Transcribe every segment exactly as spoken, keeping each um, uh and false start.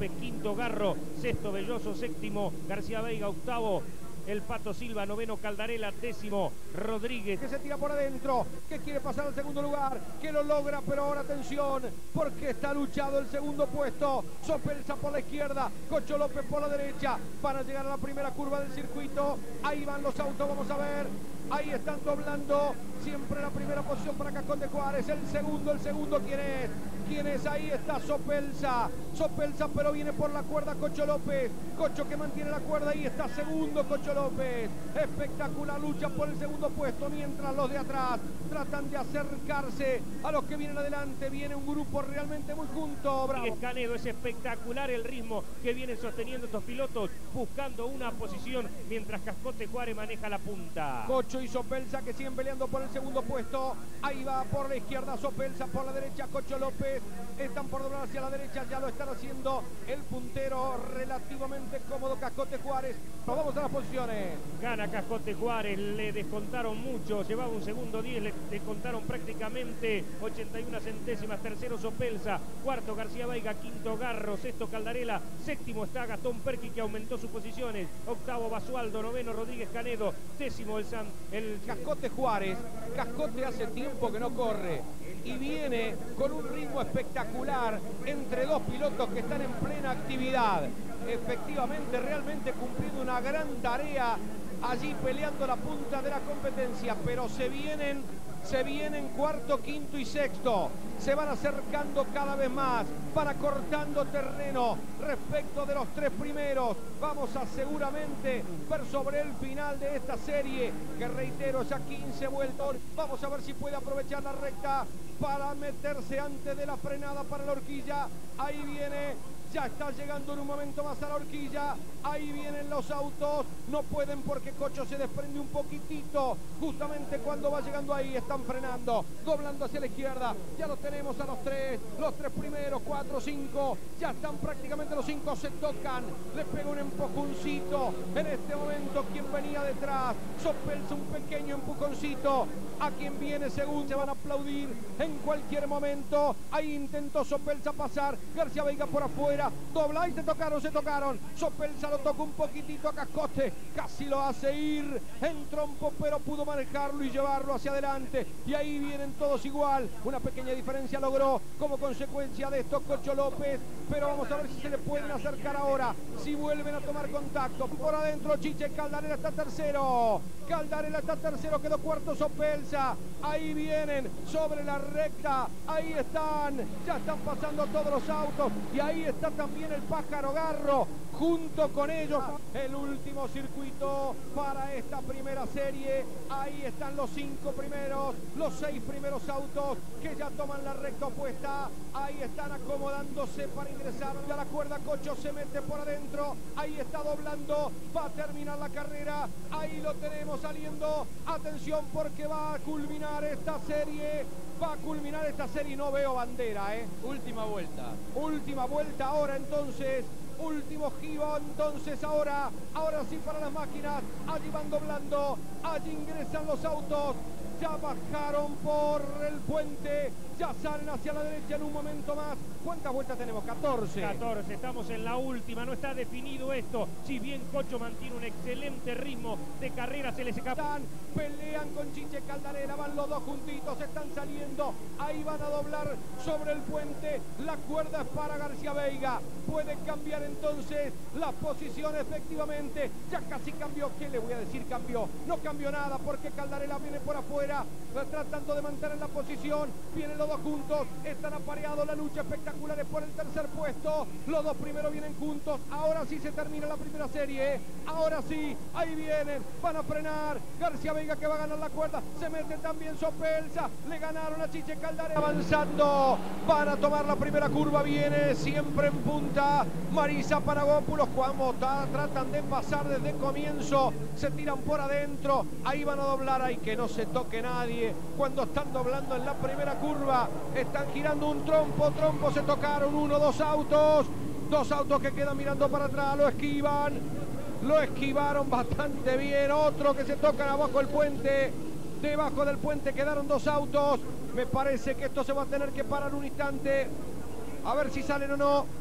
López, quinto Garro, sexto Belloso, séptimo García Veiga, octavo el Pato Silva, noveno Caldarela, décimo Rodríguez. Que se tira por adentro, que quiere pasar al segundo lugar, que lo logra, pero ahora atención, porque está luchado el segundo puesto. Sopelsa por la izquierda, Cocho López por la derecha, para llegar a la primera curva del circuito. Ahí van los autos, vamos a ver. Ahí están doblando, siempre la primera posición para Cascote Juárez. El segundo, el segundo, ¿quién es? ¿Quién es? Ahí está Sopelsa. Sopelsa, pero viene por la cuerda Cocho López. Cocho que mantiene la cuerda, ahí está segundo Cocho López. Espectacular lucha por el segundo puesto, mientras los de atrás tratan de acercarse a los que vienen adelante. Viene un grupo realmente muy junto. Bravo. Canedo, es espectacular el ritmo que vienen sosteniendo estos pilotos, buscando una posición mientras Cascote Juárez maneja la punta. Cocho y Sopelsa que siguen peleando por el segundo puesto. Ahí va por la izquierda Sopelsa, por la derecha Cocho López. Están por doblar hacia la derecha, ya lo están haciendo el puntero relativamente cómodo Cascote Juárez. Nos vamos a las posiciones. Gana Cascote Juárez, le descontaron mucho, llevaba un segundo diez, le descontaron prácticamente ochenta y una centésimas. Tercero Sopelsa, cuarto García Veiga, quinto Garro, sexto Caldarela, séptimo está Gastón Perqui que aumentó sus posiciones, octavo Basualdo, noveno Rodríguez Canedo, décimo el, San, el... Cascote Juárez. Cascote hace tiempo que no corre y viene con un ritmo espectacular entre dos pilotos que están en plena actividad. Efectivamente, realmente cumpliendo una gran tarea allí peleando la punta de la competencia, pero se vienen, se vienen cuarto, quinto y sexto. Se van acercando cada vez más, van acortando terreno respecto de los tres primeros. Vamos a seguramente ver sobre el final de esta serie, que reitero, ya quince vueltas. Vamos a ver si puede aprovechar la recta para meterse antes de la frenada para la horquilla. Ahí viene, ya está llegando en un momento más a la horquilla. Ahí vienen los autos, no pueden porque Cocho se desprende un poquitito. Justamente cuando va llegando ahí están frenando, doblando hacia la izquierda. Ya los tenemos a los tres, los tres primeros, cuatro, cinco. Ya están prácticamente los cinco, se tocan. Les pega un empujoncito. En este momento, quien venía detrás, Sopelsa, un pequeño empujoncito. A quien viene segundo se van a aplaudir en cualquier momento. Ahí intentó Sopelsa pasar, García Veiga por afuera, dobla y se tocaron, se tocaron. Sopelsa lo toca un poquitito a Cascote, casi lo hace ir en trompo, pero pudo manejarlo y llevarlo hacia adelante. Y ahí vienen todos igual, una pequeña diferencia logró como consecuencia de esto Cocho López, pero vamos a ver si se le pueden acercar ahora, si vuelven a tomar contacto. Por adentro Chiche, Caldarela está tercero, Caldarela está tercero, quedó cuarto Sopelsa. Ahí vienen sobre la recta, ahí están, ya están pasando todos los autos y ahí está también el Pájaro Garro junto con ellos. El último circuito para esta primera serie. Ahí están los cinco primeros, los seis primeros autos que ya toman la recta opuesta. Ahí están acomodándose para ingresar a la cuerda. Cocho se mete por adentro, ahí está doblando, va a terminar la carrera. Ahí lo tenemos saliendo. Atención porque va a culminar esta serie. Va a culminar esta serie y no veo bandera, ¿eh? Última vuelta. Última vuelta ahora entonces. Último giro entonces ahora. Ahora sí para las máquinas. Allí van doblando. Allí ingresan los autos. Ya bajaron por el puente. Ya salen hacia la derecha en un momento más. ¿Cuántas vueltas tenemos? catorce. catorce, estamos en la última, no está definido esto. Si bien Cocho mantiene un excelente ritmo de carrera, se les escapan. Pelean con Chiche Caldarela, van los dos juntitos, están saliendo. Ahí van a doblar sobre el puente. La cuerda es para García Veiga. Puede cambiar entonces la posición efectivamente. Ya casi cambió. ¿Qué le voy a decir? Cambió. No cambió nada porque Caldarela viene por afuera tratando de mantener la posición. Vienen los dos juntos, están apareados, la lucha espectacular es por el tercer puesto. Los dos primeros vienen juntos. Ahora sí se termina la primera serie. Ahora sí, ahí vienen, van a frenar. García Veiga que va a ganar la cuerda. Se mete también Sopelsa. Le ganaron a Chiche Caldarela. Avanzando, van a tomar la primera curva. Viene siempre en punta Marisa Panagopoulos. Cuando tratan de pasar desde el comienzo, se tiran por adentro. Ahí van a doblar, hay que no se toque nadie. Cuando están doblando en la primera curva, están girando un trompo, trompo, se tocaron uno, dos autos, dos autos que quedan mirando para atrás, lo esquivan, lo esquivaron bastante bien. Otro que se tocan abajo del puente, debajo del puente quedaron dos autos. Me parece que esto se va a tener que parar un instante, a ver si salen o no.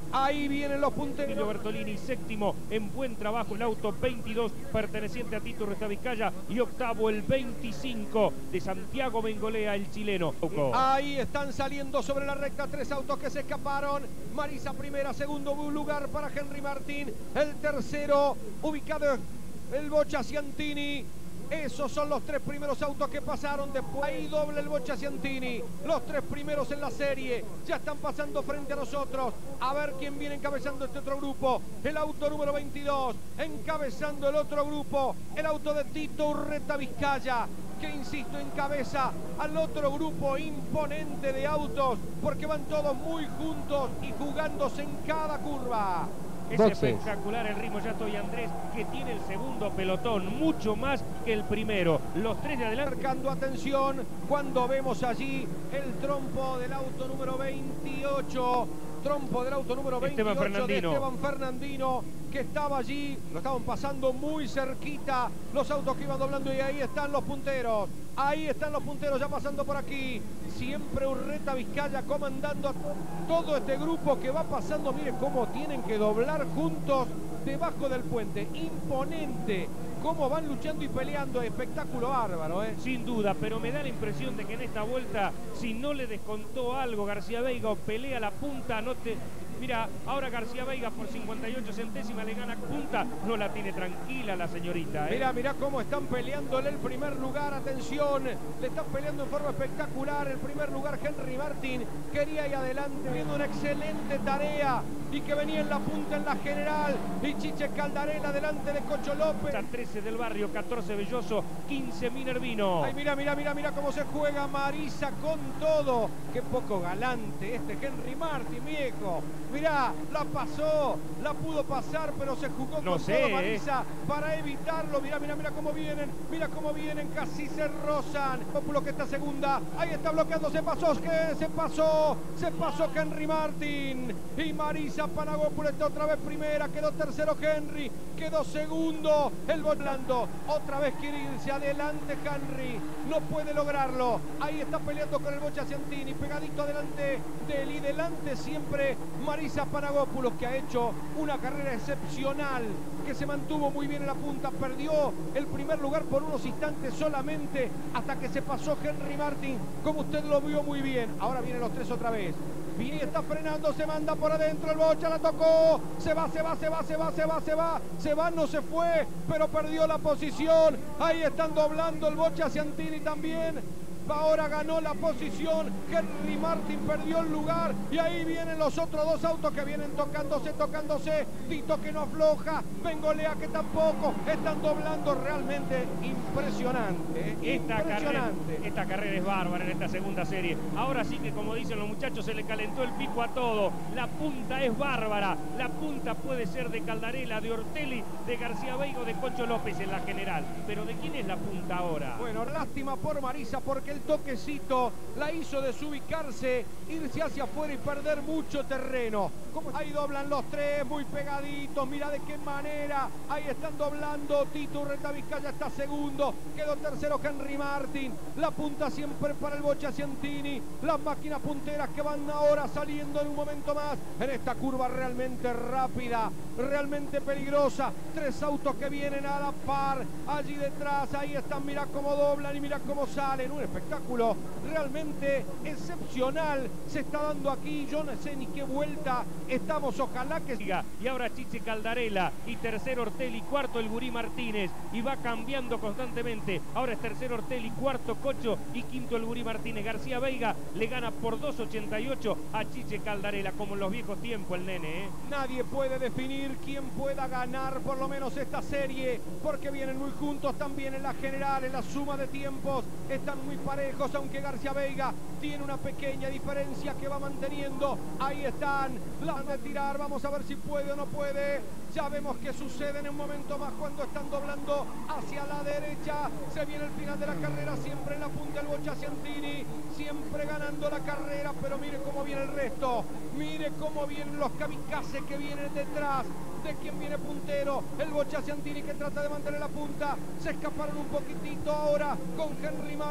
Ahí vienen los punteros. Emilio Bertolini, séptimo, en buen trabajo el auto veintidós, perteneciente a Tito Urreta Vizcaya, y octavo el veinticinco de Santiago Bengolea, el chileno. Ahí están saliendo sobre la recta tres autos que se escaparon. Marisa primera, segundo lugar para Henry Martín, el tercero ubicado el Boccia Ciantini. Esos son los tres primeros autos que pasaron. Después ahí doble el Boccia Ciantini. Los tres primeros en la serie ya están pasando frente a nosotros. A ver quién viene encabezando este otro grupo. El auto número veintidós encabezando el otro grupo. El auto de Tito Urreta Vizcaya, que insisto encabeza al otro grupo imponente de autos, porque van todos muy juntos y jugándose en cada curva. Es Boxes. Espectacular el ritmo, ya estoy Andrés, que tiene el segundo pelotón, mucho más que el primero. Los tres de adelante. Marcando atención cuando vemos allí el trompo del auto número veintiocho. Trompo del auto número veintiocho Esteban de Esteban Fernandino, que estaba allí. Lo estaban pasando muy cerquita los autos que iban doblando, y ahí están los punteros. Ahí están los punteros ya pasando por aquí. Siempre Urreta Vizcaya comandando a todo este grupo que va pasando. Miren cómo tienen que doblar juntos debajo del puente. Imponente cómo van luchando y peleando. Espectáculo bárbaro, ¿eh? Sin duda, pero me da la impresión de que en esta vuelta, si no le descontó algo García Veiga o pelea la punta, no te... Mira, ahora García Veiga por cincuenta y ocho centésimas le gana punta, no la tiene tranquila la señorita, ¿eh? Mira, mira cómo están peleándole el primer lugar, atención, le están peleando en forma espectacular el primer lugar. Henry Martín quería ir adelante, viendo una excelente tarea, y que venía en la punta en la general, y Chiche Caldarela delante de Cocho López. trece del barrio, catorce Belloso, quince Minervino. Ay, mira, mira, mira, mira cómo se juega Marisa con todo. Qué poco galante este Henry Martín, viejo. Mirá, la pasó, la pudo pasar, pero se jugó no con sé, todo Marisa eh. para evitarlo. Mirá, mirá, mirá cómo vienen, mira cómo vienen, casi se rozan. Populo que está segunda, ahí está bloqueando, se pasó, que se pasó, se pasó Henry Martín. Y Marisa Panagopoulos está otra vez primera, quedó tercero Henry, quedó segundo el volando. Otra vez quiere irse adelante Henry, no puede lograrlo. Ahí está peleando con el Boccia Ciantini, pegadito adelante de él, y delante siempre Marisa Panagopoulos, que ha hecho una carrera excepcional, que se mantuvo muy bien en la punta. Perdió el primer lugar por unos instantes solamente, hasta que se pasó Henry Martín, como usted lo vio muy bien. Ahora vienen los tres otra vez. Vini está frenando, se manda por adentro, el Boccia la tocó, se va, se va, se va, se va, se va, se va, se va, no se fue, pero perdió la posición. Ahí están doblando el Boccia Ciantini también. Ahora ganó la posición, Henry Martín perdió el lugar, y ahí vienen los otros dos autos que vienen tocándose, tocándose. Tito que no afloja, Bengolea que tampoco, están doblando. Realmente impresionante, ¿eh? Esta impresionante. Carrera, esta carrera es bárbara en esta segunda serie. Ahora sí que, como dicen los muchachos, se le calentó el pico a todo. La punta es bárbara, la punta puede ser de Caldarela, de Ortelli, de García Veiga o de Cocho López en la general. Pero ¿de quién es la punta ahora? Bueno, lástima por Marisa, porque el toquecito la hizo desubicarse, irse hacia afuera y perder mucho terreno. Ahí doblan los tres, muy pegaditos, mira de qué manera. Ahí están doblando, Tito Urreta Vizcaya está segundo, quedó tercero Henry Martín. La punta siempre para el Boccia Ciantini. Las máquinas punteras que van ahora saliendo en un momento más en esta curva realmente rápida, realmente peligrosa. Tres autos que vienen a la par allí detrás. Ahí están, mira cómo doblan y mira cómo salen. Un espectáculo realmente excepcional se está dando aquí. Yo no sé ni qué vuelta estamos, ojalá que siga. Y ahora Chiche Caldarela, y tercero Ortelli, cuarto el Gurí Martínez, y va cambiando constantemente. Ahora es tercero Ortelli, cuarto Cocho y quinto el Gurí Martínez. García Veiga le gana por dos ochenta y ocho a Chiche Caldarela, como en los viejos tiempos el nene, ¿eh? Nadie puede definir quién pueda ganar por lo menos esta serie, porque vienen muy juntos también en la general, en la suma de tiempos están muy parejos, aunque García Veiga tiene una pequeña diferencia que va manteniendo. Ahí están, la van a tirar, vamos a ver si puede o no puede. Ya vemos que sucede en un momento más cuando están doblando hacia la derecha. Se viene el final de la carrera, siempre en la punta el Boccia Ciantini, siempre ganando la carrera, pero mire cómo viene el resto. Mire cómo vienen los kamikazes que vienen detrás de quien viene puntero, el Boccia Ciantini, que trata de mantener la punta. Se escaparon un poquitito ahora con Henry Martín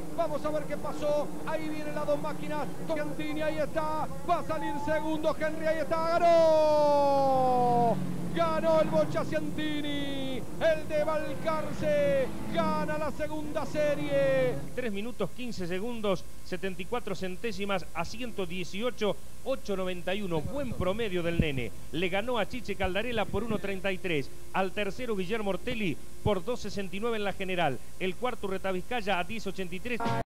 Vamos a ver qué pasó. Ahí vienen las dos máquinas. Ciantini, ahí está. Va a salir segundo. Henry, ahí está. ¡Ganó! Ganó el Bocha Ciantini. El de Balcarce gana la segunda serie. tres minutos quince segundos, setenta y cuatro centésimas a ciento dieciocho, ocho noventa y uno. Buen promedio del nene. Le ganó a Chiche Caldarela por uno treinta y tres. Al tercero Guillermo Ortelli por dos sesenta y nueve en la general. El cuarto Urreta Vizcaya a diez ochenta y tres.